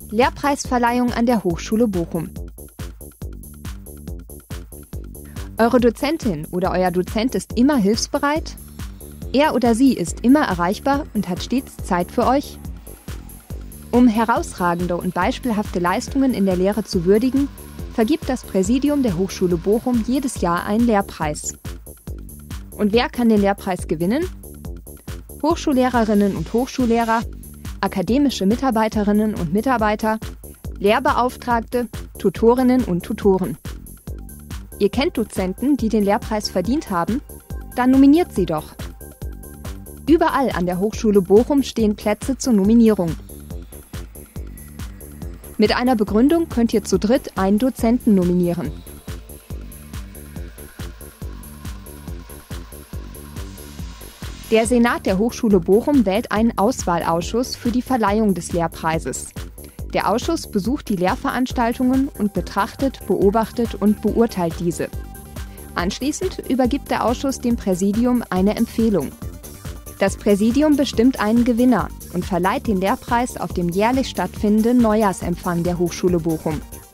Lehrpreisverleihung an der Hochschule Bochum. Eure Dozentin oder euer Dozent ist immer hilfsbereit? Er oder sie ist immer erreichbar und hat stets Zeit für euch? Um herausragende und beispielhafte Leistungen in der Lehre zu würdigen, vergibt das Präsidium der Hochschule Bochum jedes Jahr einen Lehrpreis. Und wer kann den Lehrpreis gewinnen? Hochschullehrerinnen und Hochschullehrer, akademische Mitarbeiterinnen und Mitarbeiter, Lehrbeauftragte, Tutorinnen und Tutoren. Ihr kennt Dozenten, die den Lehrpreis verdient haben? Dann nominiert sie doch. Überall an der Hochschule Bochum stehen Plätze zur Nominierung. Mit einer Begründung könnt ihr zu dritt einen Dozenten nominieren. Der Senat der Hochschule Bochum wählt einen Auswahlausschuss für die Verleihung des Lehrpreises. Der Ausschuss besucht die Lehrveranstaltungen und betrachtet, beobachtet und beurteilt diese. Anschließend übergibt der Ausschuss dem Präsidium eine Empfehlung. Das Präsidium bestimmt einen Gewinner und verleiht den Lehrpreis auf dem jährlich stattfindenden Neujahrsempfang der Hochschule Bochum.